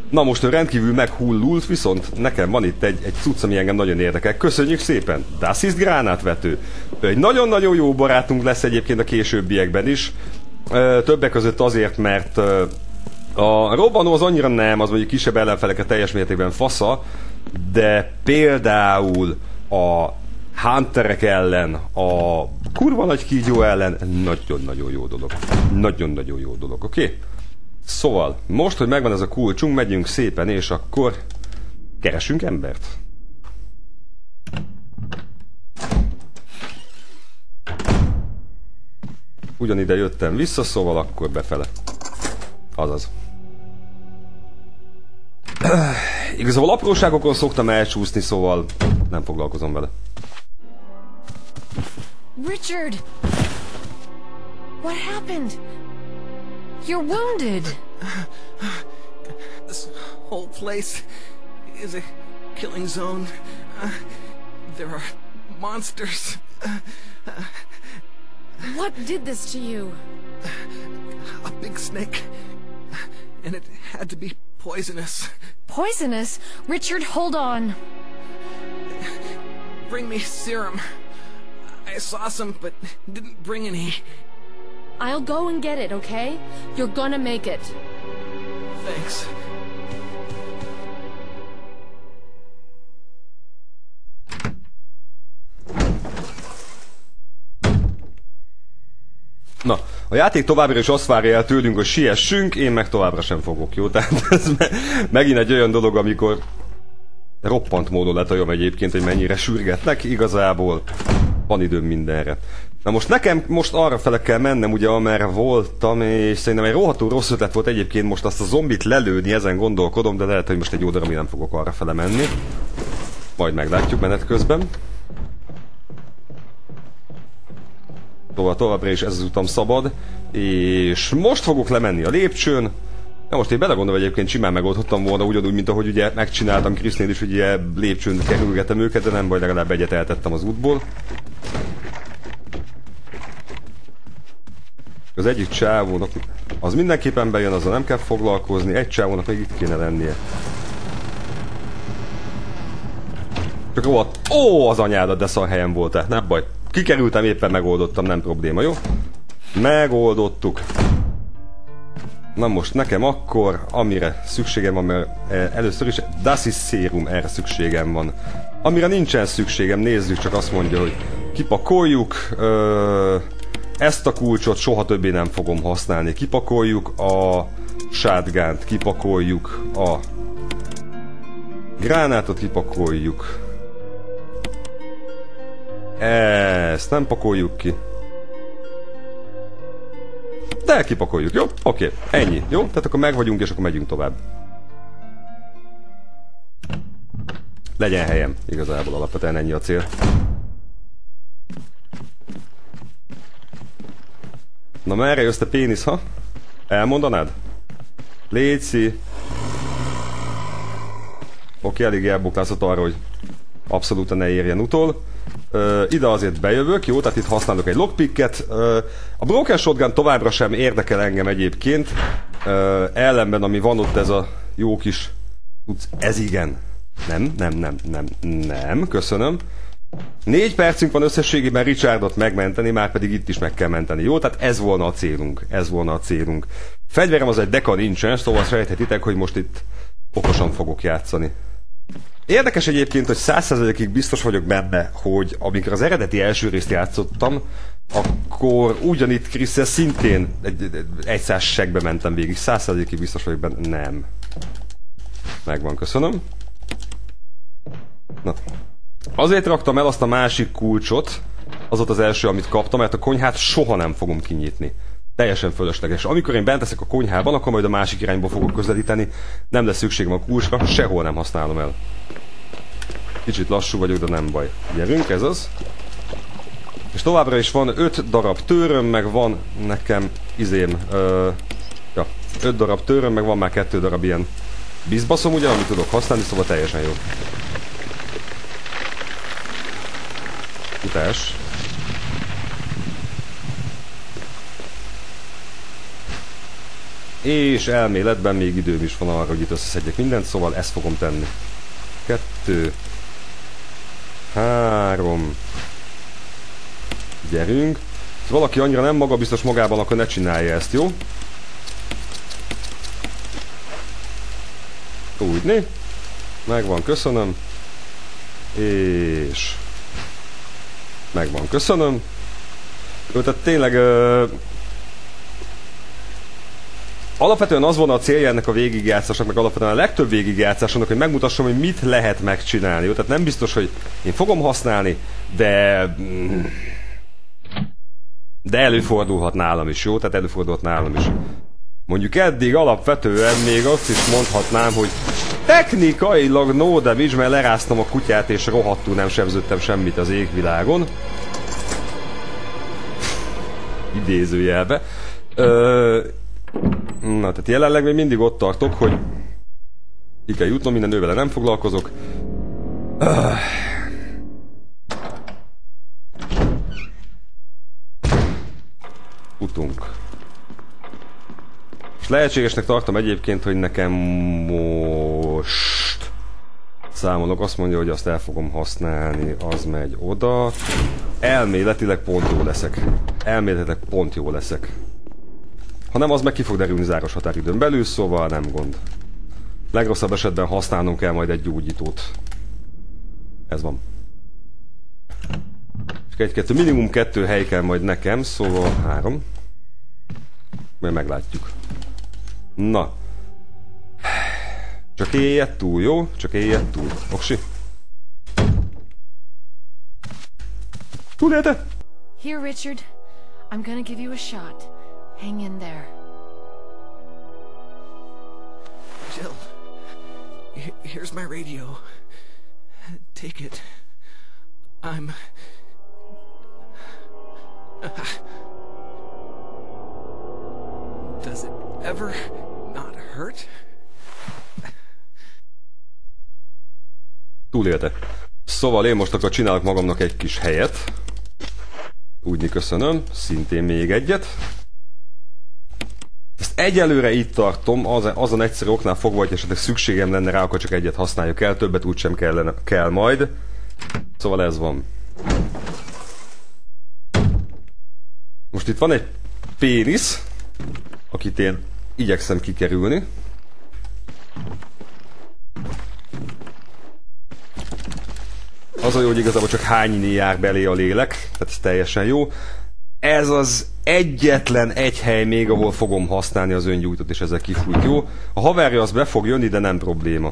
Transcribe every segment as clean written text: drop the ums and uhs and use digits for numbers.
Na most ő rendkívül meghullult, viszont nekem van itt egy cucc, ami engem nagyon érdekel. Köszönjük szépen! Dasis gránátvető. Ő egy nagyon-nagyon jó barátunk lesz egyébként a későbbiekben is. Többek között azért, mert a robbanó az annyira nem, az mondjuk kisebb ellenfeleket teljes mértékben fasza, de például a hunterek ellen, a kurva nagy kígyó ellen nagyon-nagyon jó dolog. Nagyon-nagyon jó dolog, oké? Szóval, most, hogy megvan ez a kulcsunk, megyünk szépen, és akkor keresünk embert. Ugyanide jöttem vissza, szóval akkor befele. Azaz. Igazából apróságokon szoktam elcsúszni, szóval nem foglalkozom vele. Richard! What happened? You're wounded! This whole place is a killing zone. There are monsters. What did this to you? A big snake. And it had to be poisonous. Poisonous? Richard, hold on. Bring me serum. I saw some, but didn't bring any. I'll go and get it, okay? You're gonna make it. Thanks. Na, a játék továbbra is azt várja el tőlünk, hogy siessünk, én meg továbbra sem fogok, jó? Tehát ez megint egy olyan dolog, amikor roppant módon letaljom egyébként, hogy mennyire sürgetnek, igazából van időm mindenre. Na most nekem most arra fele kell mennem, ugye amerre voltam, és szerintem egy rohadtul rossz ötlet volt egyébként most azt a zombit lelőni, ezen gondolkodom, de lehet, hogy most egy jó darabig nem fogok arra fele menni. Majd meglátjuk menet közben. Továbbra is ez az utam szabad, és most fogok lemenni a lépcsőn. Na most én belegondolom, egyébként simán megoldhattam volna, ugyanúgy, mint ahogy ugye megcsináltam Krisznél is, hogy ugye lépcsőn kerülgetem őket, de nem baj, legalább egyet eltettem az útból. Az egyik csávónak, az mindenképpen bejön, azzal nem kell foglalkozni, egy csávónak még itt kéne lennie. Csak rohadt, ó, az anyádat, de szar helyen voltál, nem baj. Kikerültem, éppen megoldottam, nem probléma, jó? Megoldottuk. Na most nekem akkor, amire szükségem van, mert először is Dasis szérum, erre szükségem van. Amire nincsen szükségem, nézzük, csak azt mondja, hogy kipakoljuk. Ezt a kulcsot soha többé nem fogom használni. Kipakoljuk a shotgunt, kipakoljuk a gránátot, kipakoljuk. Ezt nem pakoljuk ki. De kipakoljuk, jó? Oké, ennyi, jó? Tehát akkor megvagyunk, és akkor megyünk tovább. Legyen helyem, igazából alapvetően ennyi a cél. Na merre jössz te pénisz, ha? Elmondanád? Léci. Oké, elég elboklászott arra, hogy abszolút ne érjen utol. Ide azért bejövök, jó? Tehát itt használok egy lockpicket. A broken shotgun továbbra sem érdekel engem egyébként. Ellenben, ami van ott, ez a jó kis... Ez igen. Nem, köszönöm. 4 percünk van összességében Richardot megmenteni, már pedig itt is meg kell menteni, jó? Tehát ez volna a célunk, Fegyverem az egy deka nincsen, szóval sejthetitek, hogy most itt okosan fogok játszani. Érdekes egyébként, hogy 100%-ig biztos vagyok benne, hogy amikor az eredeti első részt játszottam, akkor ugyanitt Chris-szel szintén egy 100 segbe mentem végig. 100%-ig biztos vagyok benne. Nem. Megvan, köszönöm. Na. Azért raktam el azt a másik kulcsot, az ott az első, amit kaptam, mert a konyhát soha nem fogom kinyitni. Teljesen fölösleges. Amikor én bent leszek a konyhában, akkor majd a másik irányba fogok közelíteni. Nem lesz szükségem a kulcsra, sehol nem használom el. Kicsit lassú vagyok, de nem baj. Gyerünk, ez az. És továbbra is van 5 darab tőröm, meg van nekem ja, 5 darab tőröm, meg van már 2 darab ilyen bizbaszom, ugye, amit tudok használni, szóval teljesen jó. Utás. És elméletben még időm is van arra, hogy itt összeszedjek mindent, szóval ezt fogom tenni. 2, 3. Gyerünk. Ha valaki annyira nem magabiztos magában, akkor ne csinálja ezt, jó? Úgyni. Megvan, köszönöm. És... megvan, köszönöm. Jó, tehát tényleg... alapvetően az volna a célja ennek a végigjátszásnak, meg alapvetően a legtöbb végigjátszásnak, hogy megmutassam, hogy mit lehet megcsinálni. Jó? Tehát nem biztos, hogy én fogom használni, de előfordulhat nálam is, jó? Tehát előfordulhat nálam is. Mondjuk eddig alapvetően még azt is mondhatnám, hogy technikailag no damage, mert leráztam a kutyát és rohadtul nem sebződtem semmit az égvilágon. Idézőjelbe. Na, tehát jelenleg még mindig ott tartok, hogy ki kell jutnom, minden nővele nem foglalkozok. Utunk. És lehetségesnek tartom egyébként, hogy nekem most számolok, azt mondja, hogy azt el fogom használni, az megy oda. Elméletileg pont jó leszek. Elméletileg pont jó leszek. Ha nem, az meg ki fog derülni záros határidőn belül, szóval nem gond. Legrosszabb esetben használnunk kell majd egy gyógyítót. Ez van. És minimum 2 hely kell majd nekem, szóval 3. Majd meglátjuk. Na. Csak éljed túl, jó? Csak éljed túl. Oksi? Túlélte? Here, Richard. I'm gonna give you a shot. Hang in there. Jill, here's my radio. Take it. I'm... Does it ever not hurt? Túlélte. Szóval én most akkor csinálok magamnak egy kis helyet. Úgyni köszönöm. Szintén még egyet. Ezt egyelőre itt tartom, azon egyszerű oknál fogva, hogy esetleg szükségem lenne rá, akkor csak egyet használjuk el, többet úgysem kell majd. Szóval ez van. Most itt van egy pénisz, akit én igyekszem kikerülni. Az a jó, hogy igazából csak hányni jár belé a lélek, tehát ez teljesen jó. Ez az egyetlen egy hely még, ahol fogom használni az öngyújtót, és ezzel kifújt, jó? A haverja az be fog jönni, de nem probléma.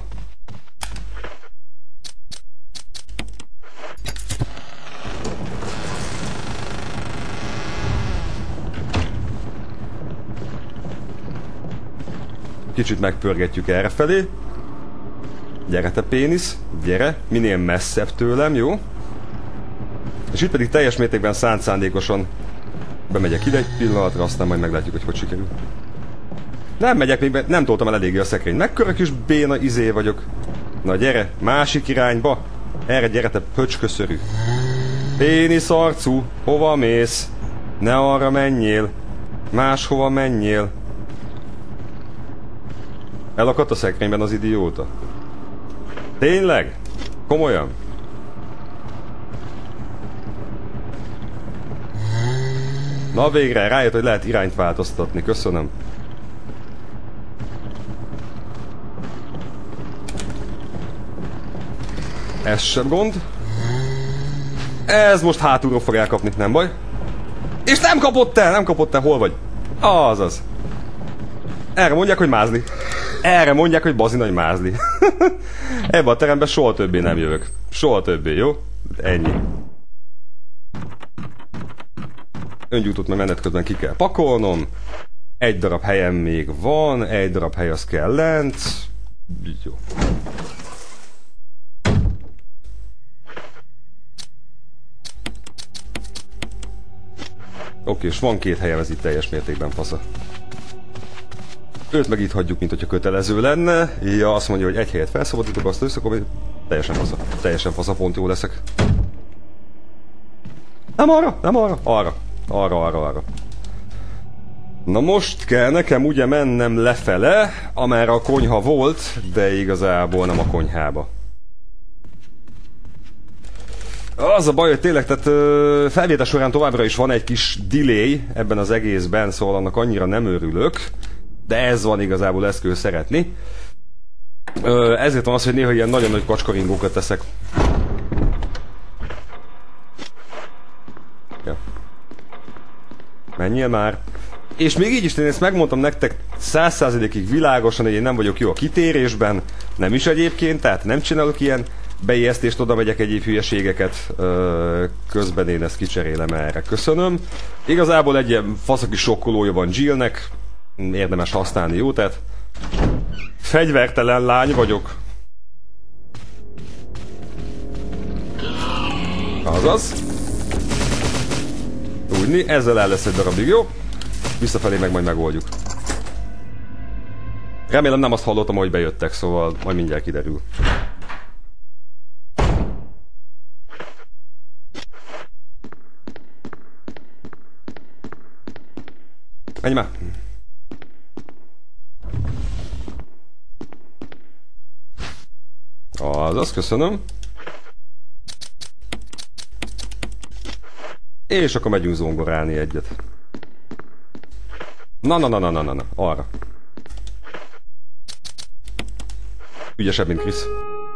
Kicsit megpörgetjük errefelé. Gyere te pénisz, gyere, minél messzebb tőlem, jó? És itt pedig teljes mértékben szándékosan bemegyek ide egy pillanatra, aztán majd meglátjuk, hogy sikerül. Nem megyek még, mert nem toltam el eléggé a szekrényt. Mekkora kis béna izé vagyok. Na gyere, másik irányba. Erre gyere, te pöcsköszörű. Pénisz arcú, hova mész? Ne arra menjél. Máshova menjél. Elakadt a szekrényben az idióta. Tényleg? Komolyan? Na végre, rájött, hogy lehet irányt változtatni. Köszönöm. Ez sem gond. Ez most hátulról fog elkapni, nem baj. És nem kapott el, nem kapott el, hol vagy? Azaz. Erre mondják, hogy mázli. Erre mondják, hogy bazi nagy mázli. Ebben a teremben soha többé nem jövök. Soha többé, jó? Ennyi. Öngyújtót meg menet közben ki kell pakolnom. Egy darab helyem még van, egy darab hely az kell lent. Jó. Oké, és van 2 helyem, ez itt teljes mértékben fasza. Őt meg itt hagyjuk, mint hogyha kötelező lenne. Ja, azt mondja, hogy egy helyet felszabadítok, azt összekom, teljesen fasza. Teljesen fasza, pont jó leszek. Nem arra, nem arra, arra. Arra. Na most kell nekem ugye mennem lefele, amerre a konyha volt, de igazából nem a konyhába. Az a baj, hogy tényleg, tehát felvétel során továbbra is van egy kis delay ebben az egészben, szóval annak annyira nem örülök, de ez van igazából, ezt kell szeretni. Ezért van az, hogy néha ilyen nagyon nagy kacskaringókat teszek. Ja. Menjél már! És még így is én ezt megmondtam nektek 100%-ig világosan, hogy én nem vagyok jó a kitérésben, nem is egyébként, tehát nem csinálok ilyen beijesztést, oda megyek egyéb hülyeségeket, közben én ezt kicserélem erre. Köszönöm. Igazából egy ilyen faszaki sokkolója van Jillnek, érdemes használni, jó? Tehát fegyvertelen lány vagyok. Azaz. Úgyni, ezzel el lesz egy darabig, jó? Visszafelé meg majd megoldjuk. Remélem nem azt hallottam, hogy bejöttek, szóval majd mindjárt kiderül. Menj már! Azaz, köszönöm. És akkor megyünk zongorálni egyet. Na, arra. Ügyesebb, mint Krisz.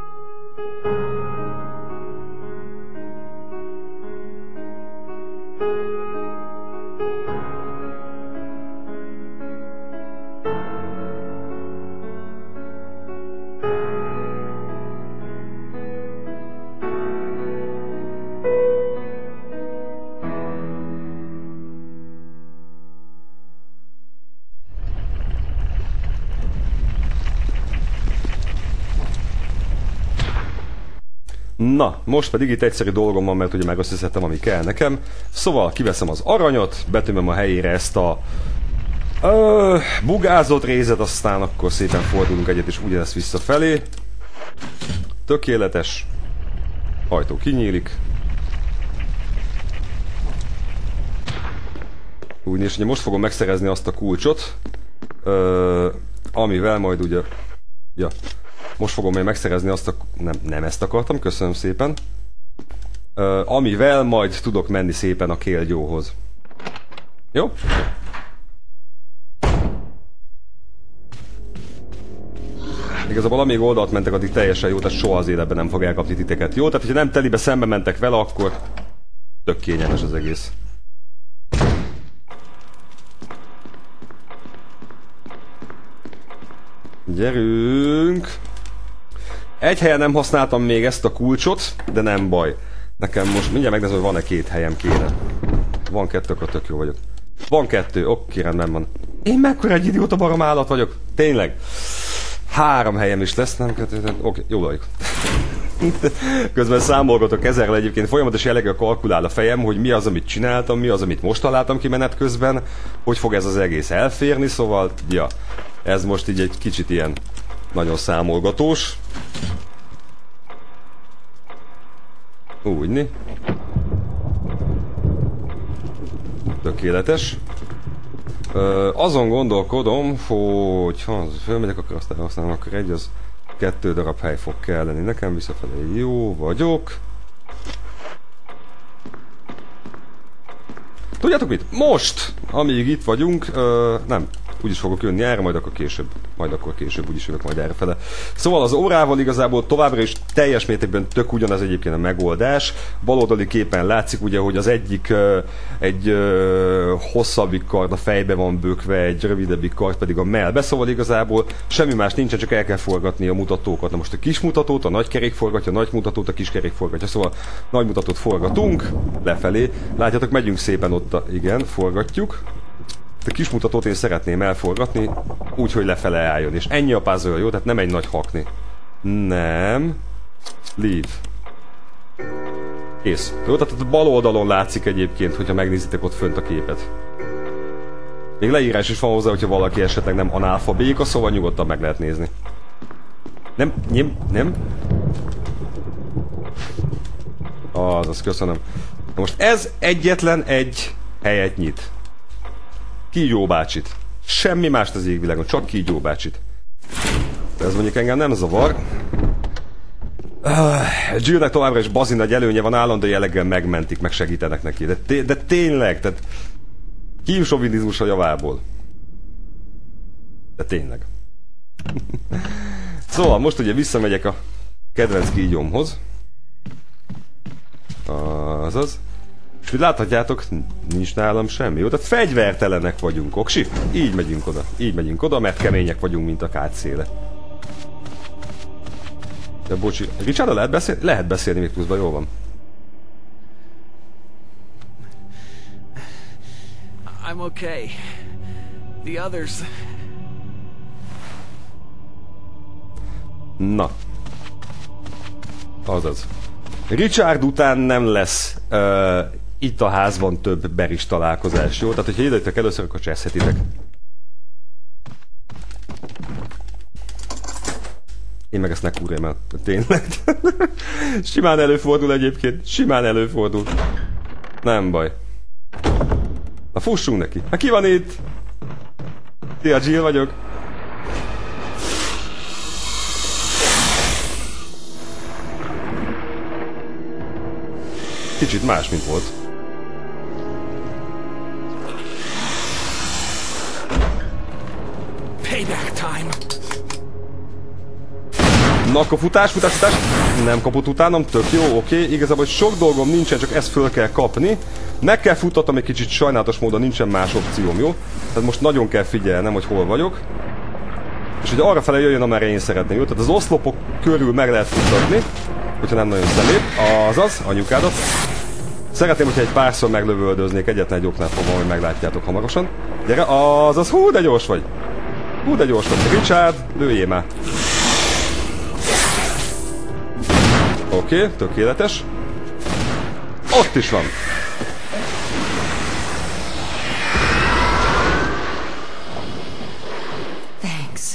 Na, most pedig itt egyszerű dolgom van, mert ugye meg azt hiszem, ami kell nekem. Szóval kiveszem az aranyat, betömöm a helyére ezt a bugázott rézet, aztán akkor szépen fordulunk egyet, és ugyanezt visszafelé. Tökéletes. Ajtó kinyílik. Úgy, és ugye most fogom megszerezni azt a kulcsot, amivel majd ugye... Ja. Most fogom én megszerezni azt a... Nem ezt akartam, köszönöm szépen. Amivel majd tudok menni szépen a Killjoyhoz. Jó? Igazából amíg oldalt mentek, addig teljesen jó, tehát soha az életben nem fog elkapni titeket. Jó? Tehát, hogyha nem telibe szembe mentek vele, akkor tök kényelmes az egész. Gyerünk! Egy helyen nem használtam még ezt a kulcsot, de nem baj. Nekem most mindjárt megnézem, hogy van-e 2 helyem kéne. Van 2, akkor tök jó vagyok. Van 2, oké, rendben van. Én mekkora egy idióta barom állat vagyok. Tényleg. 3 helyem is lesz, nem 2, oké, jó vagyok. Közben számolgatok ezerrel, egyébként folyamatos jelleggel kalkulál a fejem, hogy mi az, amit csináltam, mi az, amit most találtam ki menet közben, hogy fog ez az egész elférni, szóval, ja, ez most így egy kicsit ilyen nagyon számolgatós. Úgyni. Tökéletes. Azon gondolkodom, hogy ha fölmegyek, akkor aztán használom, akkor egy, az 2 darab hely fog kelleni. Nekem visszafelé jó vagyok. Tudjátok mit? Most, amíg itt vagyunk, nem, úgyis fogok jönni erre, majd akkor később úgyis jövök majd errefele. Szóval az órával igazából továbbra is teljes mértékben tök ugyanaz egyébként a megoldás. Baloldali képen látszik ugye, hogy az egyik egy hosszabbik kard a fejbe van bökve, egy rövidebbik kard pedig a mellbe, szóval igazából semmi más nincsen, csak el kell forgatni a mutatókat. Na most a kis mutatót, a nagy kerék forgatja, a nagy mutatót, a kis kerék forgatja, szóval nagy mutatót forgatunk lefelé. Látjátok, megyünk szépen ott, igen, forgatjuk. A kis mutatót én szeretném elforgatni, úgy, hogy lefele álljon. És ennyi a puzzle, jó? Tehát nem egy nagy hakni. Nem. Leave. Kész. Jó, tehát a bal oldalon látszik egyébként, hogyha megnézitek ott fönt a képet. Még leírás is van hozzá, hogyha valaki esetleg nem analfabéka, szóval nyugodtan meg lehet nézni. Nem. Azaz, köszönöm. Na most ez egyetlen egy helyet nyit. Kígyó bácsit. Semmi mást az égvilágon, csak Kígyó bácsit. De ez mondjuk engem nem zavar. Jillnek továbbra is bazi nagy előnye van, állandó jelleggel megmentik, meg segítenek neki. De tényleg, tehát kígyósovinizmus a javából. De tényleg. Szóval most ugye visszamegyek a kedvenc kígyómhoz. Azaz. És úgy láthatjátok, nincs nálam semmi. Jó, tehát fegyvertelenek vagyunk, oksi? Így megyünk oda. Így megyünk oda, mert kemények vagyunk, mint a kád széle. De bocsi, Richarddal lehet beszélni? Lehet beszélni még pluszban, jól van. I'm okay. The others... Na. Azaz. Richard után nem lesz itt a házban több beris találkozás, jó? Tehát, hogyha ide jöttek először, akkor cseszhetitek. Én meg ezt ne kúrjam el. Tényleg. Simán előfordul egyébként. Simán előfordul. Nem baj. Na fussunk neki. Na ki van itt? Szia, Jill vagyok. Kicsit más, mint volt. Payback time. Na, akkor futás. Nem kapott utánam, tök jó, oké. Igazából sok dolgom nincsen, csak ezt föl kell kapni. Meg kell futtatnom egy kicsit, sajnálatos módon nincsen más opcióm, jó? Tehát most nagyon kell figyelnem, hogy hol vagyok. És hogy arra fele jöjjön, amerre én szeretném, jó? Tehát az oszlopok körül meg lehet futtatni, hogyha nem nagyon szemép. Azaz, anyukádat. Szeretném, hogyha egy párszor meglövöldöznék, egyetlen egy oknál fogva, hogy meglátjátok hamarosan. Gyere, azaz, hú, de gyors vagy. Hú, de gyors vagy. Richard, lőjél már. Oké, tökéletes. Ott is van. Thanks.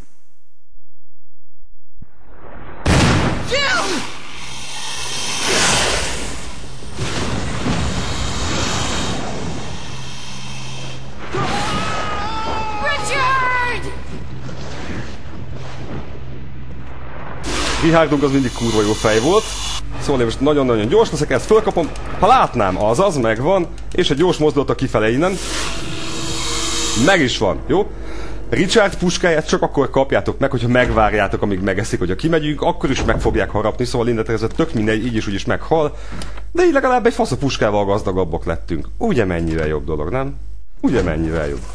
Richardunk az mindig kurva jó fej volt. Szóval én most nagyon-nagyon gyors leszek, ezt fölkapom. Ha látnám, azaz, megvan. És egy gyors mozdulatok kifele innen. Meg is van, jó? Richard puskáját csak akkor kapjátok meg, hogyha megvárjátok, amíg megeszik, hogyha kimegyünk, akkor is meg fogják harapni, szóval innentől ez tök mindegy, így is úgy is meghal. De így legalább egy fasz a puskával gazdagabbak lettünk. Ugye mennyivel jobb dolog, nem? Ugye mennyivel jobb?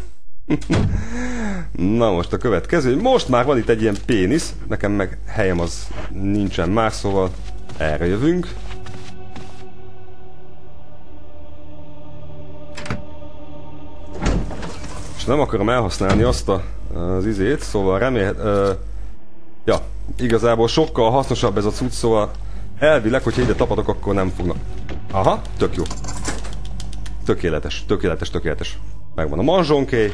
Na most a következő, most már van itt egy ilyen pénisz, nekem meg helyem az nincsen más, szóval erre jövünk. És nem akarom elhasználni azt az izét, szóval ja, igazából sokkal hasznosabb ez a cucc, szóval elvileg, hogyha ide tapadok, akkor nem fognak. Aha, tök jó. Tökéletes, tökéletes, tökéletes. Megvan a manzsonké.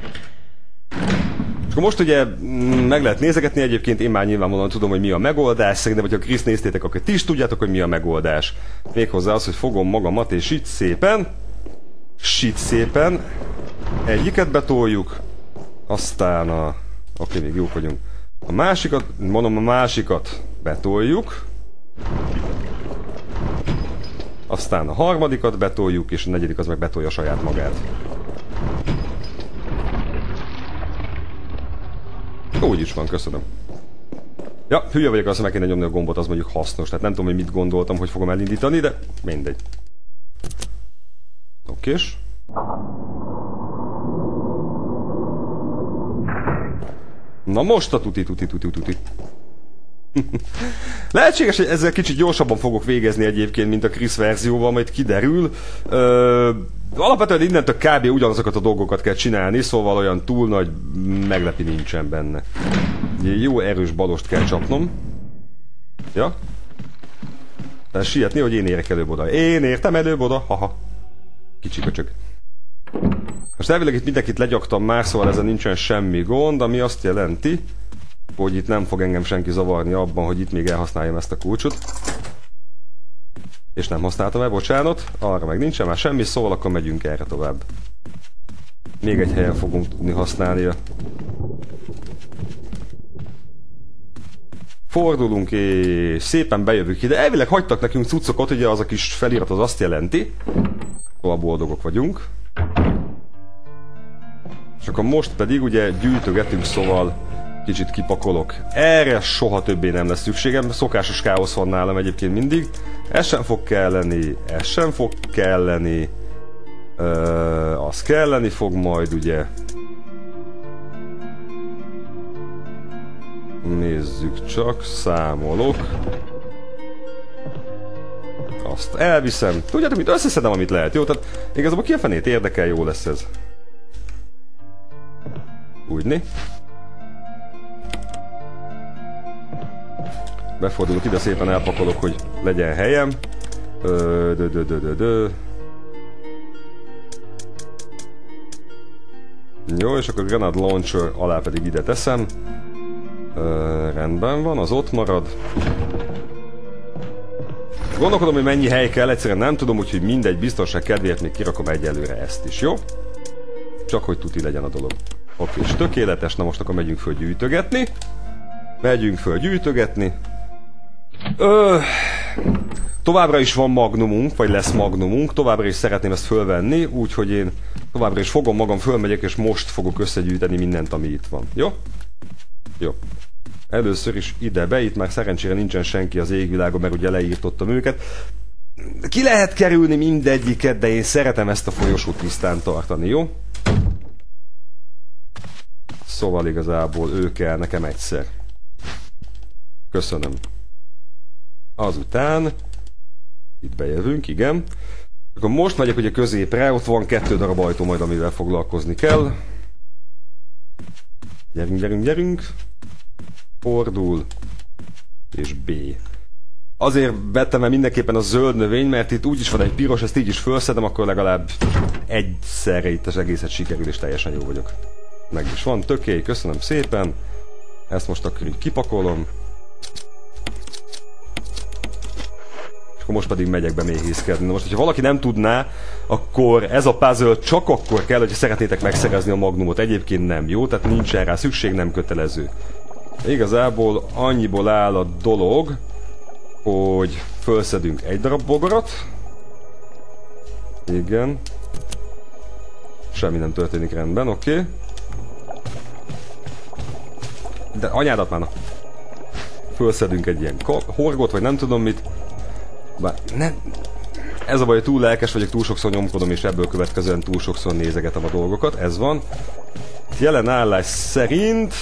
És akkor most ugye meg lehet nézegetni, egyébként én már nyilvánvalóan tudom, hogy mi a megoldás. Szerintem, hogyha Krisz néztétek, akkor ti is tudjátok, hogy mi a megoldás. Méghozzá az, hogy fogom magamat, és itt szépen, egyiket betoljuk, aztán oké, még jók vagyunk. A másikat betoljuk. Aztán a harmadikat betoljuk, és a negyedik az meg betolja saját magát. Úgy is van, köszönöm. Ja, hülye vagyok, azt meg kéne nyomni a gombot, az mondjuk hasznos. Tehát nem tudom, hogy mit gondoltam, hogy fogom elindítani, de mindegy. Okés. Na most a tuti. Lehetséges, hogy ezzel kicsit gyorsabban fogok végezni egyébként, mint a Krisz verzióval, majd kiderül. Alapvetően innentől kb. Ugyanazokat a dolgokat kell csinálni, szóval olyan túl nagy meglepi nincsen benne. Jó erős balost kell csapnom. Ja? Tehát sietni, hogy én érek előbb oda. Én értem előbb oda, haha. Kicsi köcsög. Most elvileg itt mindenkit legyaktam már, szóval ezen nincsen semmi gond, ami azt jelenti, hogy itt nem fog engem senki zavarni abban, hogy itt még elhasználjam ezt a kulcsot. És nem használtam el, bocsánat. Arra meg nincsen már semmi, szóval akkor megyünk erre tovább. még egy helyen fogunk tudni használni. Fordulunk és szépen bejövünk ide. Elvileg hagytak nekünk cuccokat, ugye az a kis felirat az azt jelenti. Szóval boldogok vagyunk. És akkor most pedig ugye gyűjtögetünk, szóval kicsit kipakolok. Erre soha többé nem lesz szükségem, szokásos káosz van nálam egyébként mindig. Ez sem fog kelleni, ez sem fog kelleni. Az kelleni fog majd, ugye. Nézzük csak, számolok. Azt elviszem. Tudjátok mit? Összeszedem, amit lehet, jó? Tehát igazából ki a fenét érdekel, jó lesz ez. Úgyni. Befordulok ide, szépen elpakolok, hogy legyen helyem. Jó, és akkor Grenade Launcher alá pedig ide teszem. Rendben van, az ott marad. Gondolkodom, hogy mennyi hely kell, egyszerűen nem tudom, úgyhogy mindegy, biztonság kedvéért még kirakom egyelőre ezt is, jó? Csak hogy tuti legyen a dolog. Oké, és tökéletes, na most akkor megyünk föl gyűjtögetni. Megyünk föl gyűjtögetni. Továbbra is van magnumunk, vagy lesz magnumunk, továbbra is szeretném ezt fölvenni, úgyhogy én továbbra is fogom magam, fölmegyek, és most fogok összegyűjteni mindent, ami itt van. Jó? Jó. Először is ide be, itt már szerencsére nincsen senki az égvilágon, mert ugye leírtottam őket. Ki lehet kerülni mindegyiket, de én szeretem ezt a folyosót tisztán tartani, jó? Szóval igazából ő kell nekem egyszer. Köszönöm. Azután itt bejövünk, igen. Akkor most megyek ugye középre, ott van 2 darab ajtó majd, amivel foglalkozni kell. Gyerünk, gyerünk, gyerünk. Fordul. És B. Azért vettem el mindenképpen a zöld növény, mert itt úgyis van egy piros, ezt így is felszedem, akkor legalább egyszerre itt az egészet sikerül, és teljesen jó vagyok. Meg is van, tökély, köszönöm szépen. Ezt most akkor így kipakolom. És akkor most pedig megyek be méhészkedni. Na most, hogyha valaki nem tudná, akkor ez a puzzle csak akkor kell, hogyha szeretnétek megszerezni a magnumot. Egyébként nem, jó? Tehát nincsen rá szükség, nem kötelező. Igazából annyiból áll a dolog, hogy felszedünk egy darab bogarat. Igen. Semmi nem történik, rendben, oké. De anyádat már, felszedünk egy ilyen horgot, vagy nem tudom mit. Bár nem. Ez a baj, hogy túl lelkes vagyok, túl sokszor nyomkodom, és ebből következően túl sokszor nézegetem a dolgokat. Ez van. Jelen állás szerint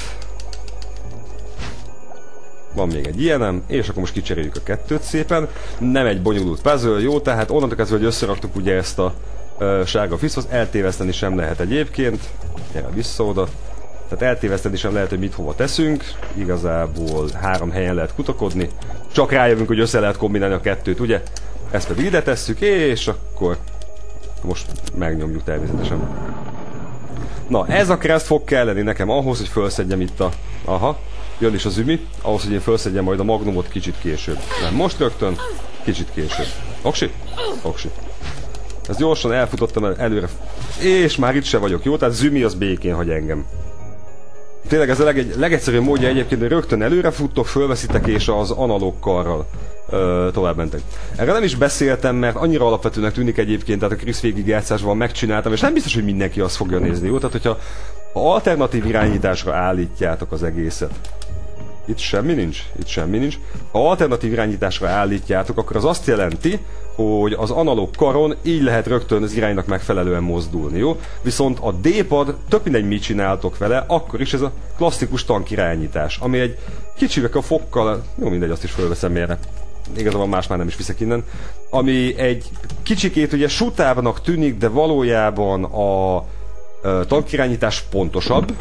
van még egy ilyenem, és akkor most kicseréljük a 2-t szépen. Nem egy bonyolult puzzle, jó? Tehát onnantól kezdve, hogy összeraktuk ugye ezt a sárga fiszhoz, eltéveszteni sem lehet egyébként. Gyere vissza oda. Tehát eltéveszteni sem lehet, hogy mit hova teszünk. Igazából 3 helyen lehet kutakodni. Csak rájövünk, hogy össze lehet kombinálni a 2-t, ugye? Ezt pedig ide tesszük, és akkor most megnyomjuk természetesen. Na, ez a kereszt fog kelleni nekem ahhoz, hogy felszedjem itt a... Aha, jön is az ümi. Ahhoz, hogy én felszedjem majd a magnumot kicsit később. Nem most rögtön, kicsit később. Oksi? Oksi. Ezt gyorsan elfutottam előre. És már itt se vagyok, jó? Tehát Zümi az békén hagy engem. Tényleg ez a legegyszerűbb módja egyébként, hogy rögtön előre futtok, fölveszitek, és az analóg karral tovább mentek. Erre nem is beszéltem, mert annyira alapvetőnek tűnik egyébként, tehát a Chris végigjátszásban megcsináltam, és nem biztos, hogy mindenki azt fogja nézni, jó? Tehát, hogyha alternatív irányításra állítjátok az egészet. Itt semmi nincs? Itt semmi nincs. Ha alternatív irányításra állítjátok, akkor az azt jelenti, hogy az analóg karon így lehet rögtön az iránynak megfelelően mozdulni, jó? Viszont a D-pad, tök mindegy mit csináltok vele, akkor is ez a klasszikus tankirányítás, ami egy kicsivel a fokkal, jó mindegy, azt is fölveszem mérre. Igazából más már nem is viszek innen. Ami egy kicsikét ugye sutábbnak tűnik, de valójában a tankirányítás pontosabb.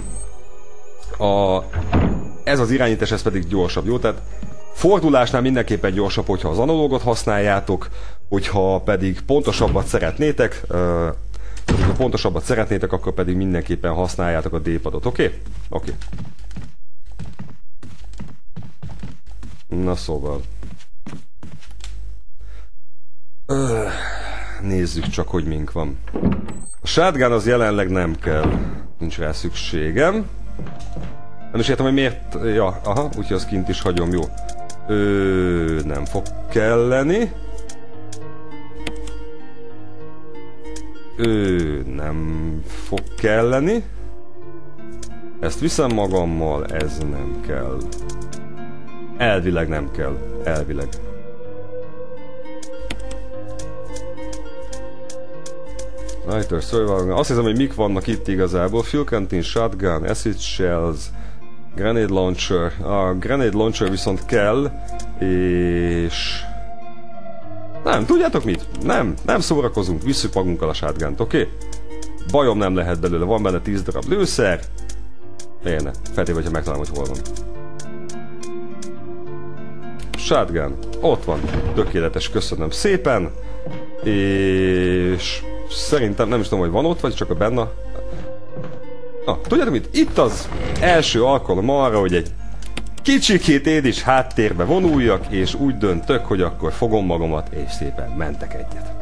Ez az irányítás, ez pedig gyorsabb, jó? Tehát fordulásnál mindenképpen gyorsabb, hogyha az analógot használjátok, hogyha pedig pontosabbat szeretnétek, akkor pedig mindenképpen használjátok a D-padot, oké? Oké. Na szóval. Nézzük csak, hogy mink van. A shotgun az jelenleg nem kell. Nincs rá szükségem. Nem is értem, hogy miért... Ja, aha, úgyhogy azt kint is hagyom, jó. Nem fog kelleni. Nem fog kelleni. Ezt viszem magammal, ez nem kell. Elvileg nem kell. Elvileg. Lighter survival. Azt hiszem, hogy mik vannak itt igazából. Fuel canteen, shotgun, acid shells, grenade launcher. A grenade launcher viszont kell, és... Nem, tudjátok mit? Nem szórakozunk, visszük magunkkal a shotgunt, oké? Bajom nem lehet belőle, van benne 10 darab lőszer. Miért ne? Feltéve, hogyha megtalálom, hogy hol van. Shotgun. Ott van. Tökéletes, köszönöm szépen. És... Szerintem nem is tudom, hogy van ott, vagy csak a benne. Tudjátok mit? Itt az első alkalom arra, hogy egy kicsikét én is háttérbe vonuljak, és úgy döntök, hogy akkor fogom magamat, és szépen mentek egyet.